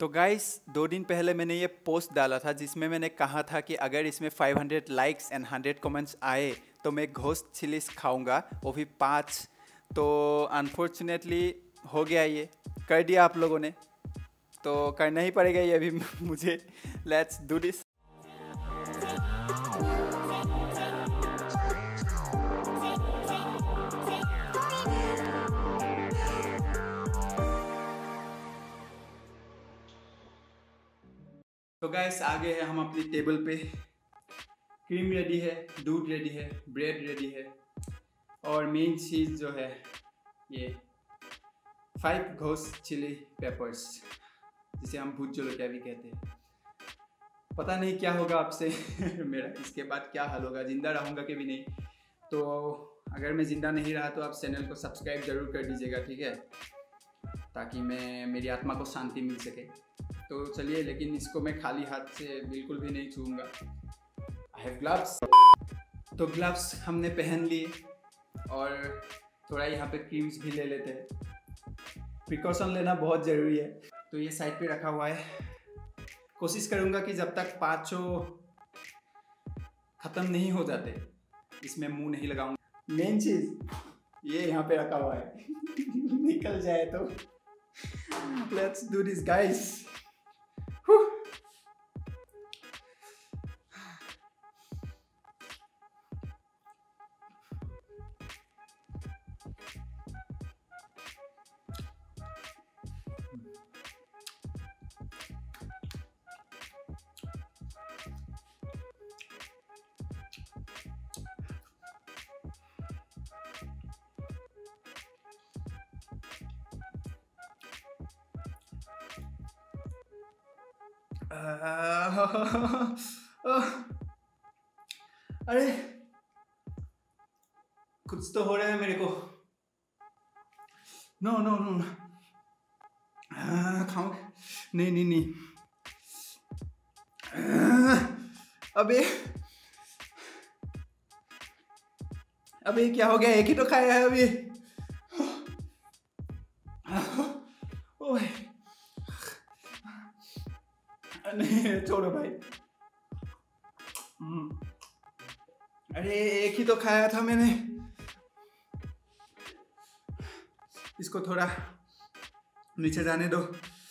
तो गाइस 2 दिन पहले मैंने ये पोस्ट डाला था जिसमें मैंने कहा था कि अगर इसमें 500 लाइक्स एंड 100 कमेंट्स आए तो मैं घोस्ट चिलीज खाऊंगा, वो भी 5। तो अनफॉर्चुनेटली हो गया, ये कर दिया आप लोगों ने, तो करना ही पड़ेगा ये अभी मुझे। Let's do this. तो गाइस आ गए हैं हम अपनी टेबल पे। क्रीम रेडी है, दूध रेडी है, ब्रेड रेडी है और मेन चीज़ जो है ये 5 घोस्ट चिली पेपर्स, जिसे हम भूत जलकिया भी कहते हैं। पता नहीं क्या होगा आपसे मेरा इसके बाद क्या हाल होगा, जिंदा रहूँगा कि भी नहीं। तो अगर मैं ज़िंदा नहीं रहा तो आप चैनल को सब्सक्राइब ज़रूर कर दीजिएगा, ठीक है, ताकि मेरी आत्मा को शांति मिल सके। तो चलिए, लेकिन इसको मैं खाली हाथ से बिल्कुल भी नहीं छूऊंगा। I have gloves. तो ग्लव्स हमने पहन लिए और थोड़ा यहाँ पे क्रीम्स भी ले लेते हैं। प्रिकॉशन लेना बहुत ज़रूरी है। तो ये साइड पे रखा हुआ है। कोशिश करूँगा कि जब तक 5 ख़त्म नहीं हो जाते इसमें मुंह नहीं लगाऊंगा। मेन चीज़ ये यहाँ पे रखा हुआ है निकल जाए तो। Let's do this guys. अरे कुछ तो हो रहा है मेरे को। नो नो नो, खाऊं? नहीं नहीं नहीं। अबे क्या हो गया? एक ही तो खाया है अभी। ओए नहीं, छोड़ो भाई। अरे एक ही तो खाया था मैंने, इसको थोड़ा नीचे जाने दो।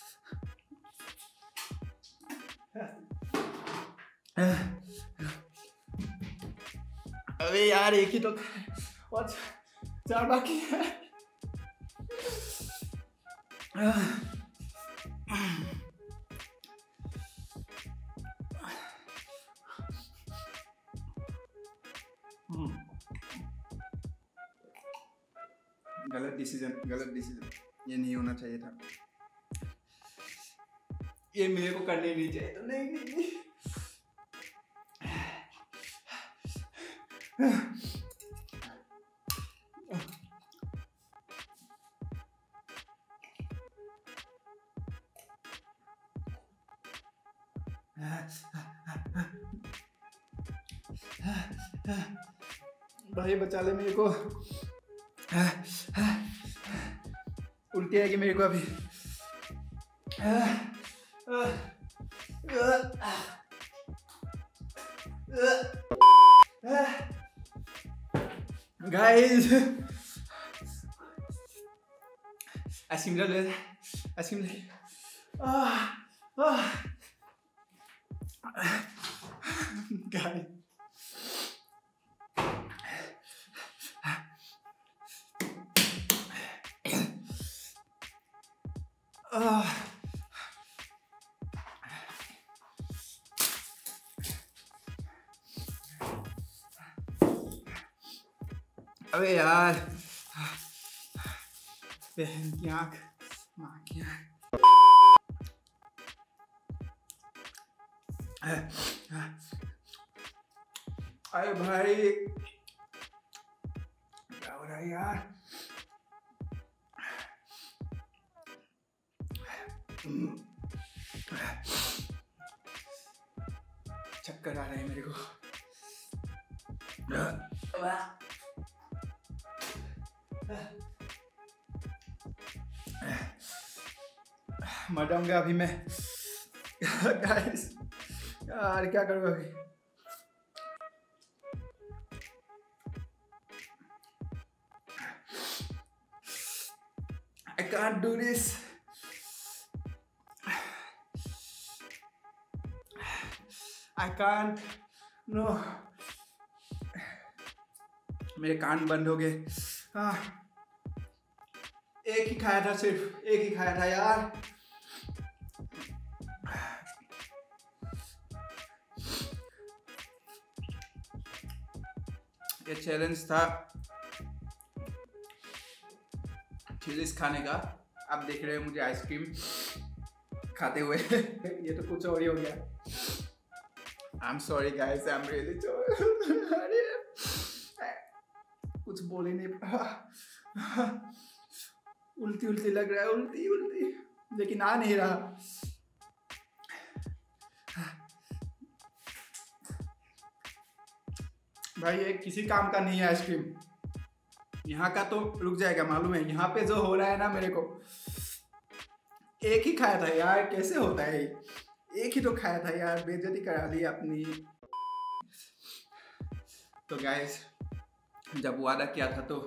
अबे यार एक ही तो और 4 बाकी है। गलत डिसीजन, ये नहीं होना चाहिए था, ये मेरे को करने नहीं चाहिए। तो नहीं। भाई बचा ले मेरे को, उल्टी आएगी मेरे को अभी। गाइस आइसक्रीम ले, आइसक्रीम ले। गाइस अबे यार, बहन की आँख, माँ की आँख। अरे भाई क्या हो रहा है यार? चक्कर आ रहे हैं मेरे को। मर जाऊंगा अभी मैं। गाइस यार क्या करूँ अभी। I can't do this. I can't. No. मेरे कान बंद हो गए। एक ही खाया था, सिर्फ एक ही खाया था यार। ये चैलेंज था चिलीज खाने का। आप देख रहे हो मुझे आइसक्रीम खाते हुए। ये तो कुछ और ही हो गया। I'm sorry guys, I'm really sorry। कुछ बोल ही नहीं। उल्टी उल्टी लग रहा है, उल्टी उल्टी, लेकिन आ नहीं रहा। भाई ये किसी काम का नहीं है आइसक्रीम। यहाँ का तो रुक जाएगा, मालूम है। यहाँ पे जो हो रहा है ना, मेरे को एक ही खाया था यार, कैसे होता है। एक ही तो खाया था यार, बेइज्जती करा ली अपनी। तो गाइस जब वादा किया था तो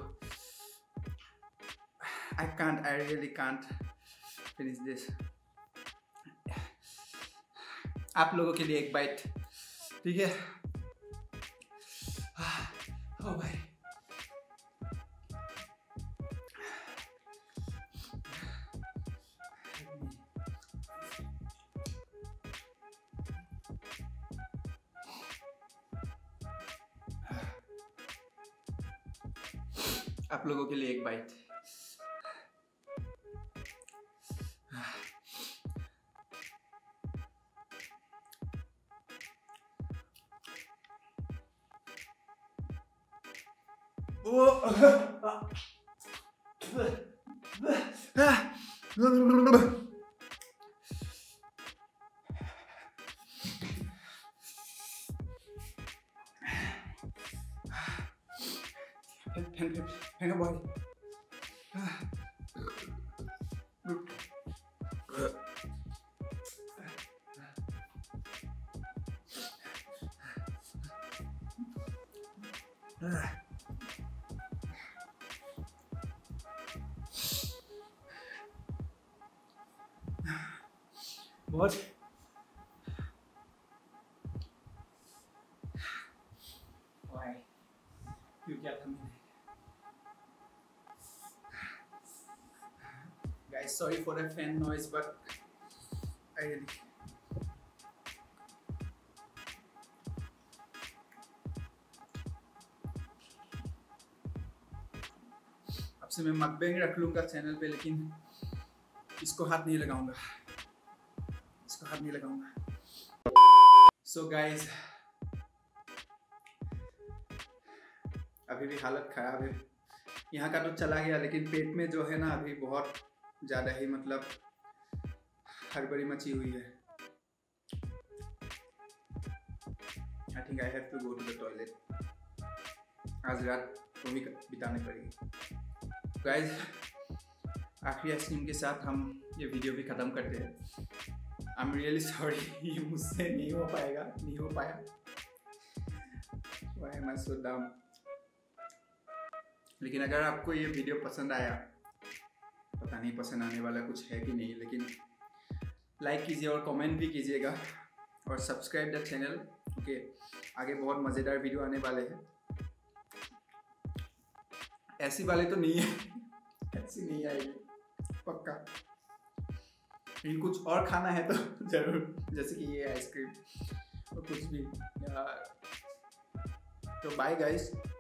I really can't finish this। आप लोगों के लिए एक बाइट, ठीक है। ओ भाई आप लोगों के लिए एक bite. Hang on, boy. What? Why? You get them. Guys, sorry for the fan noise, but I really. अब से मैं मकबैंग रख लूँगा चैनल पे, लेकिन इसको हाथ नहीं लगाऊंगा, इसको हाथ नहीं लगाऊंगा। So guys, अभी भी हालत खराब है। यहाँ का तो चला गया, लेकिन पेट में जो है ना अभी बहुत ज़्यादा ही मतलब हड़बड़ी मची हुई है। I think I have to go to the toilet। आज रात वो भी बितानी पड़ेगी। गाइस आखिरी आइसक्रीम के साथ हम ये वीडियो भी ख़त्म करते हैं। आई एम रियली सॉरी, ये मुझसे नहीं हो पाएगा, नहीं हो पाया। Why am I so dumb? लेकिन अगर आपको ये वीडियो पसंद आया, पता नहीं पसंद आने वाला कुछ है कि नहीं, लेकिन लाइक कीजिए और कमेंट भी कीजिएगा और सब्सक्राइब द चैनल। ओके, आगे बहुत मज़ेदार वीडियो आने वाले हैं। ऐसी वाले तो नहीं है, ऐसी नहीं आएगी पक्का। लेकिन कुछ और खाना है तो ज़रूर, जैसे कि ये आइसक्रीम और कुछ भी यार। तो बाय गाइस।